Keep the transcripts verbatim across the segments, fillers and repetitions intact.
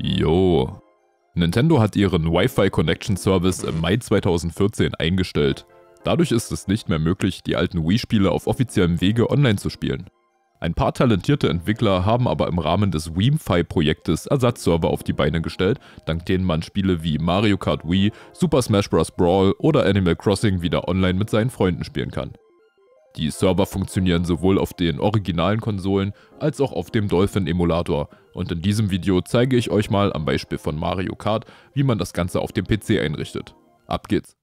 Jo. Nintendo hat ihren Wi-Fi Connection Service im Mai zweitausendvierzehn eingestellt. Dadurch ist es nicht mehr möglich, die alten Wii-Spiele auf offiziellem Wege online zu spielen. Ein paar talentierte Entwickler haben aber im Rahmen des WiiFi-Projektes Ersatzserver auf die Beine gestellt, dank denen man Spiele wie Mario Kart Wii, Super Smash Bros. Brawl oder Animal Crossing wieder online mit seinen Freunden spielen kann. Die Server funktionieren sowohl auf den originalen Konsolen als auch auf dem Dolphin-Emulator und in diesem Video zeige ich euch mal am Beispiel von Mario Kart, wie man das Ganze auf dem P C einrichtet. Ab geht's!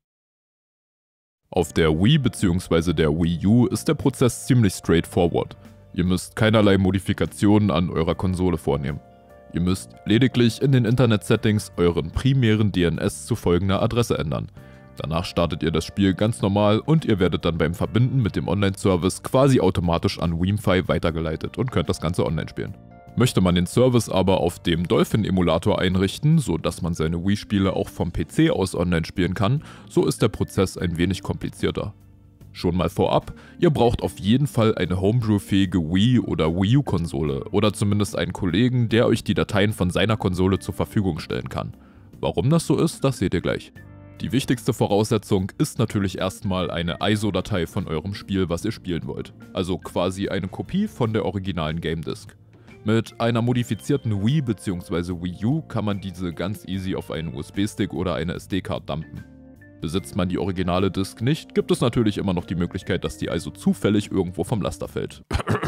Auf der Wii bzw. der Wii U ist der Prozess ziemlich straightforward. Ihr müsst keinerlei Modifikationen an eurer Konsole vornehmen. Ihr müsst lediglich in den Internet-Settings euren primären D N S zu folgender Adresse ändern. Danach startet ihr das Spiel ganz normal und ihr werdet dann beim Verbinden mit dem Online-Service quasi automatisch an WiiFi weitergeleitet und könnt das Ganze online spielen. Möchte man den Service aber auf dem Dolphin-Emulator einrichten, sodass man seine Wii-Spiele auch vom P C aus online spielen kann, so ist der Prozess ein wenig komplizierter. Schon mal vorab, ihr braucht auf jeden Fall eine Homebrew-fähige Wii- oder Wii U-Konsole oder zumindest einen Kollegen, der euch die Dateien von seiner Konsole zur Verfügung stellen kann. Warum das so ist, das seht ihr gleich. Die wichtigste Voraussetzung ist natürlich erstmal eine I S O-Datei von eurem Spiel, was ihr spielen wollt. Also quasi eine Kopie von der originalen Game Disk. Mit einer modifizierten Wii bzw. Wii U kann man diese ganz easy auf einen U S B-Stick oder eine S D-Card dumpen. Besitzt man die originale Disk nicht, gibt es natürlich immer noch die Möglichkeit, dass die I S O zufällig irgendwo vom Laster fällt.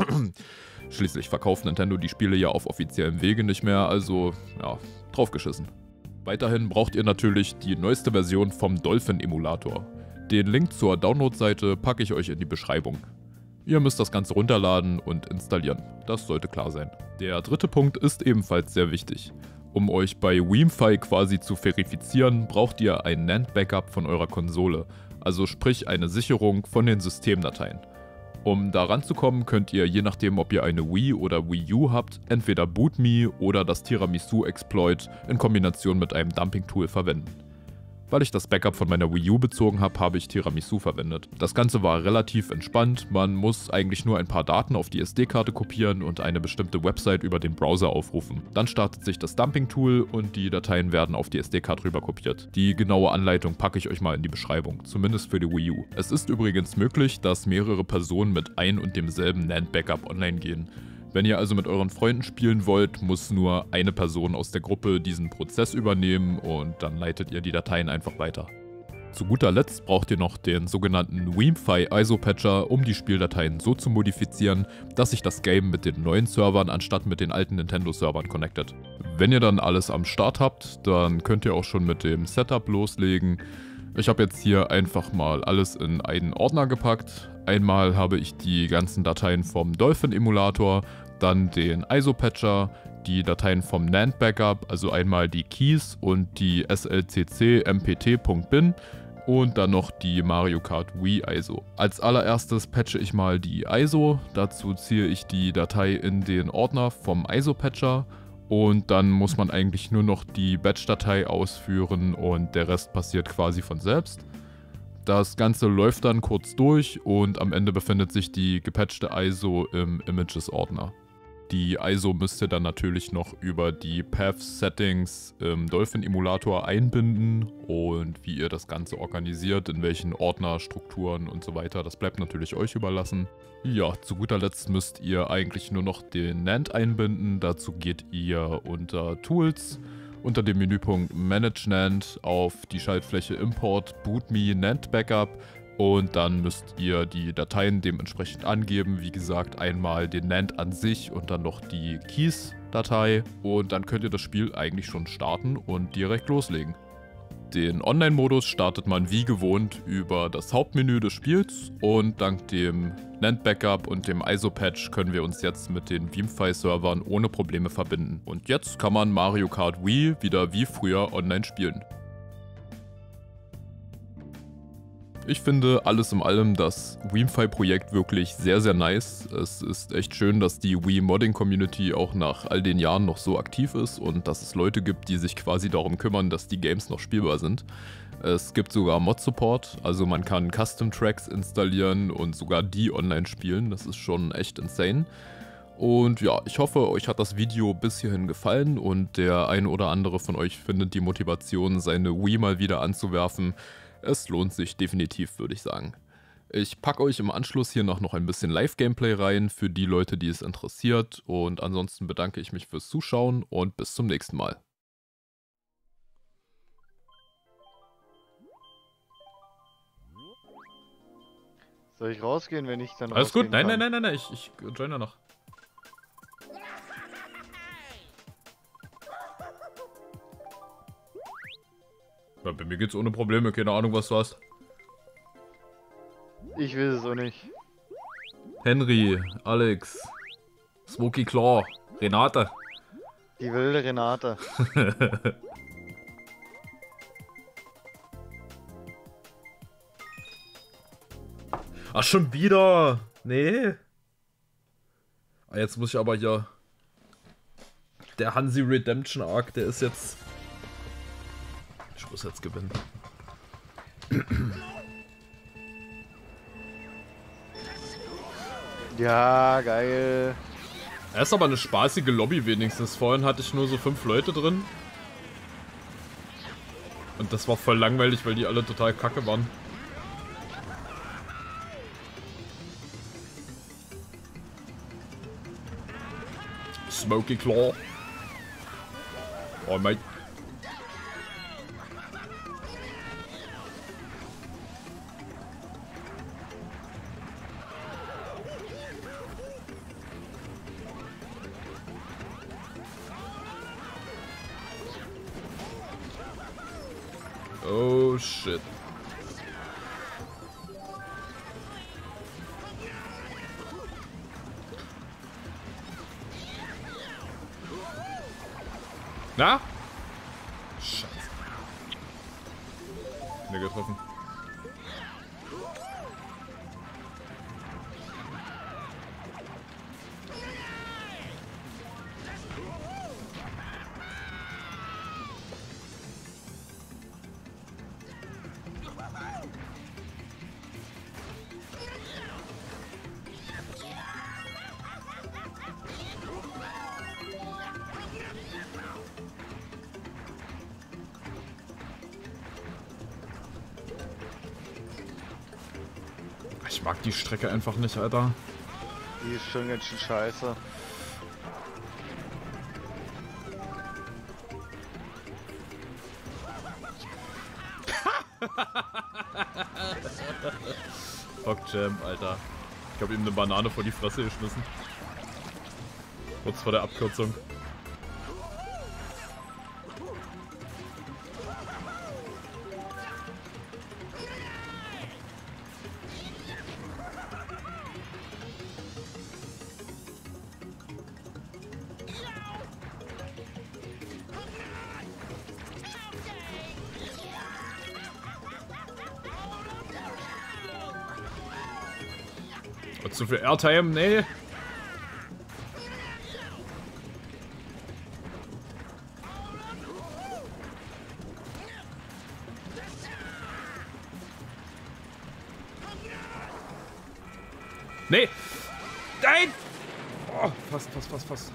Schließlich verkauft Nintendo die Spiele ja auf offiziellem Wege nicht mehr, also ja, draufgeschissen. Weiterhin braucht ihr natürlich die neueste Version vom Dolphin-Emulator. Den Link zur Download-Seite packe ich euch in die Beschreibung. Ihr müsst das Ganze runterladen und installieren, das sollte klar sein. Der dritte Punkt ist ebenfalls sehr wichtig. Um euch bei WiiFi quasi zu verifizieren, braucht ihr ein NAND-Backup von eurer Konsole, also sprich eine Sicherung von den Systemdateien. Um da ranzukommen, könnt ihr, je nachdem ob ihr eine Wii oder Wii U habt, entweder BootMe oder das Tiramisu-Exploit in Kombination mit einem Dumping-Tool verwenden. Weil ich das Backup von meiner Wii U bezogen habe, habe ich Tiramisu verwendet. Das Ganze war relativ entspannt, man muss eigentlich nur ein paar Daten auf die S D-Karte kopieren und eine bestimmte Website über den Browser aufrufen. Dann startet sich das Dumping-Tool und die Dateien werden auf die S D-Karte rüber kopiert. Die genaue Anleitung packe ich euch mal in die Beschreibung, zumindest für die Wii U. Es ist übrigens möglich, dass mehrere Personen mit ein und demselben NAND-Backup online gehen. Wenn ihr also mit euren Freunden spielen wollt, muss nur eine Person aus der Gruppe diesen Prozess übernehmen und dann leitet ihr die Dateien einfach weiter. Zu guter Letzt braucht ihr noch den sogenannten WiiFi I S O-Patcher, um die Spieldateien so zu modifizieren, dass sich das Game mit den neuen Servern anstatt mit den alten Nintendo-Servern connectet. Wenn ihr dann alles am Start habt, dann könnt ihr auch schon mit dem Setup loslegen. Ich habe jetzt hier einfach mal alles in einen Ordner gepackt. Einmal habe ich die ganzen Dateien vom Dolphin-Emulator, dann den I S O-Patcher, die Dateien vom NAND-Backup, also einmal die Keys und die S L C C M P T.bin und dann noch die Mario Kart Wii I S O. Als allererstes patche ich mal die I S O, dazu ziehe ich die Datei in den Ordner vom I S O-Patcher und dann muss man eigentlich nur noch die Batch-Datei ausführen und der Rest passiert quasi von selbst. Das Ganze läuft dann kurz durch und am Ende befindet sich die gepatchte I S O im Images-Ordner. Die I S O müsst ihr dann natürlich noch über die Path-Settings im Dolphin-Emulator einbinden und wie ihr das Ganze organisiert, in welchen Ordner, Strukturen und so weiter, das bleibt natürlich euch überlassen. Ja, zu guter Letzt müsst ihr eigentlich nur noch den NAND einbinden, dazu geht ihr unter Tools, unter dem Menüpunkt Manage NAND auf die Schaltfläche Import BootMe NAND Backup und dann müsst ihr die Dateien dementsprechend angeben. Wie gesagt, einmal den NAND an sich und dann noch die Keys-Datei und dann könnt ihr das Spiel eigentlich schon starten und direkt loslegen. Den Online-Modus startet man wie gewohnt über das Hauptmenü des Spiels und dank dem NAND-Backup und dem I S O-Patch können wir uns jetzt mit den WiiFi-Servern ohne Probleme verbinden. Und jetzt kann man Mario Kart Wii wieder wie früher online spielen. Ich finde alles in allem das WiiFi-Projekt wirklich sehr, sehr nice. Es ist echt schön, dass die Wii-Modding-Community auch nach all den Jahren noch so aktiv ist und dass es Leute gibt, die sich quasi darum kümmern, dass die Games noch spielbar sind. Es gibt sogar Mod-Support, also man kann Custom-Tracks installieren und sogar die online spielen. Das ist schon echt insane. Und ja, ich hoffe, euch hat das Video bis hierhin gefallen und der ein oder andere von euch findet die Motivation, seine Wii mal wieder anzuwerfen. Es lohnt sich definitiv, würde ich sagen. Ich packe euch im Anschluss hier noch, noch ein bisschen Live-Gameplay rein für die Leute, die es interessiert. Und ansonsten bedanke ich mich fürs Zuschauen und bis zum nächsten Mal. Soll ich rausgehen, wenn ich dann Alles gut, nein, kann? nein, nein, nein, ich, ich joine noch. Ja, bei mir geht's ohne Probleme, keine Ahnung, was du hast. Ich will es auch nicht. Henry, Alex, Smoky Claw, Renate. Die wilde Renate. Ach, schon wieder? Nee. Ah, jetzt muss ich aber hier... Der Hansi Redemption Arc, der ist jetzt... Ich muss jetzt gewinnen. Ja, geil. Er ist aber eine spaßige Lobby wenigstens. Vorhin hatte ich nur so fünf Leute drin. Und das war voll langweilig, weil die alle total kacke waren. Smoky Claw. Oh, mate. Oh shit. Na? Scheiße. Mir getroffen. Ich mag die Strecke einfach nicht, Alter. Die ist schon ganz schön scheiße. Fuck Jam, Alter. Ich hab ihm eine Banane vor die Fresse geschmissen. Kurz vor der Abkürzung. Hat zu viel Airtime? Nee. Nee. Nein! Oh, fast, fast, fast, fast.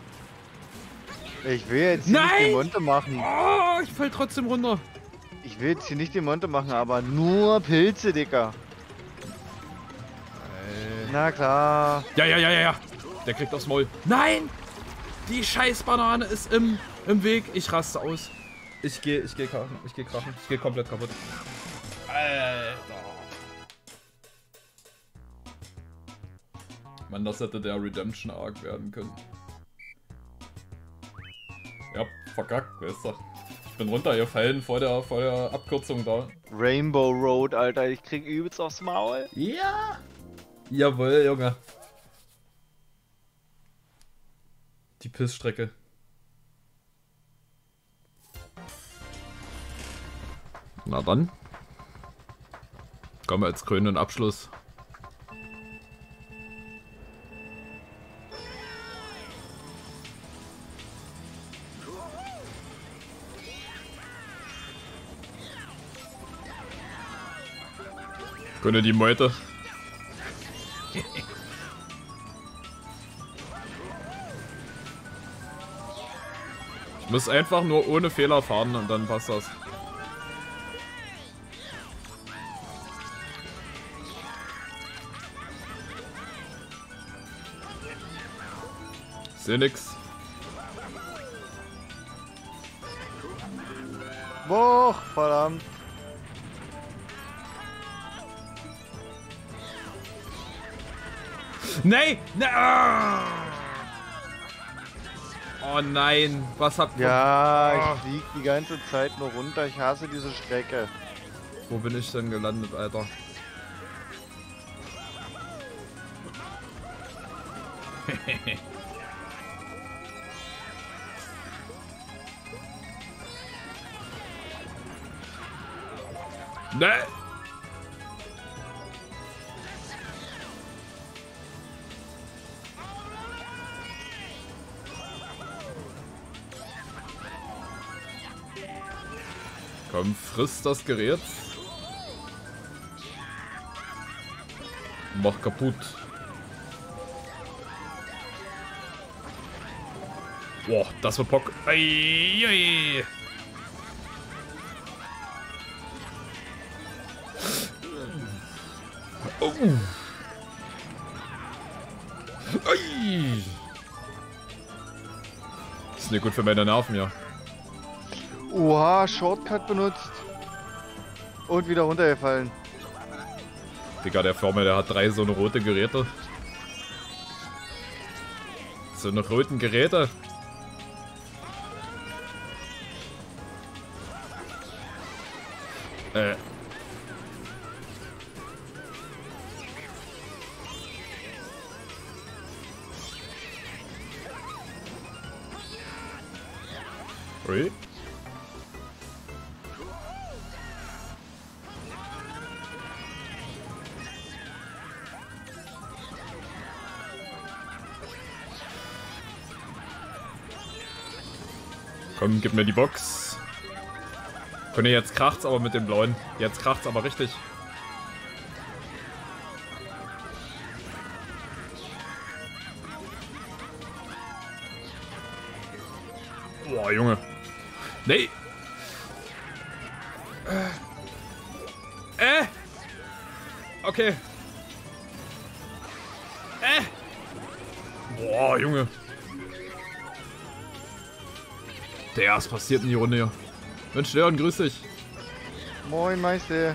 Ich will jetzt hier Nein! nicht die Monte machen. Oh, ich fall trotzdem runter. Ich will jetzt hier nicht die Monte machen, aber nur Pilze, Dicker. Na klar. Ja, ja, ja, ja, ja. Der kriegt aufs Maul. Nein! Die scheiß Banane ist im, im Weg. Ich raste aus. Ich gehe, ich gehe krachen. Ich gehe krachen. Ich gehe komplett kaputt. Alter. Mann, das hätte der Redemption Arc werden können. Ja, verkackt, weißt du. Ich bin runtergefallen vor der, vor der Abkürzung da. Rainbow Road, Alter. Ich krieg übelst aufs Maul. Ja! Jawohl, Junge. Die Pissstrecke. Na dann. Kommen wir als krönenden Abschluss. Gönne die Meute. Muss einfach nur ohne Fehler fahren und dann passt das. Seh nix. Boah, verdammt. Nein! Nein! Oh nein, was habt ihr? Ja, Oh. ich flieg die ganze Zeit nur runter. Ich hasse diese Strecke. Wo bin ich denn gelandet, Alter? Ne! Komm, friss das Gerät. Mach kaputt. Boah, das wird Bock. Ei, ei. Oh. Ei. Das ist nicht gut für meine Nerven, ja. Oha, Shortcut benutzt. Und wieder runtergefallen. Digga, der Firma, der hat drei so eine rote Geräte. So eine roten Geräte. Äh. Ui. Komm, gib mir die Box. Conny, jetzt kracht's aber mit dem blauen. Jetzt kracht's aber richtig. Boah, Junge. Nee. Äh. Äh. Okay. Äh. Boah, Junge. Der, was passiert in die Runde hier? Mensch, Leon, grüß dich. Moin, Meister.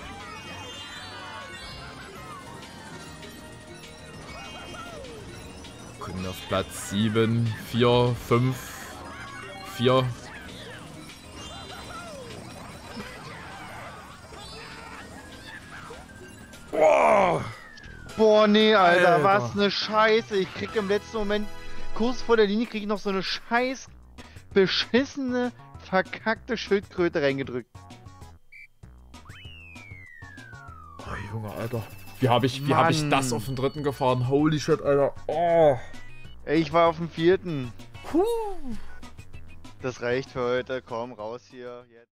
Gucken auf Platz sieben, vier, fünf, vier. Boah! Boah, nee, Alter, Alter. was ne Scheiße. Ich krieg im letzten Moment, kurz vor der Linie, krieg ich noch so eine scheiß beschissene, verkackte Schildkröte reingedrückt. Oh, Junge, Alter. Wie habe ich, wie hab ich Mann. das auf den dritten gefahren? Holy shit, Alter. Oh. Ey, ich war auf dem vierten. Puh. Das reicht für heute. Komm, raus hier. Jetzt.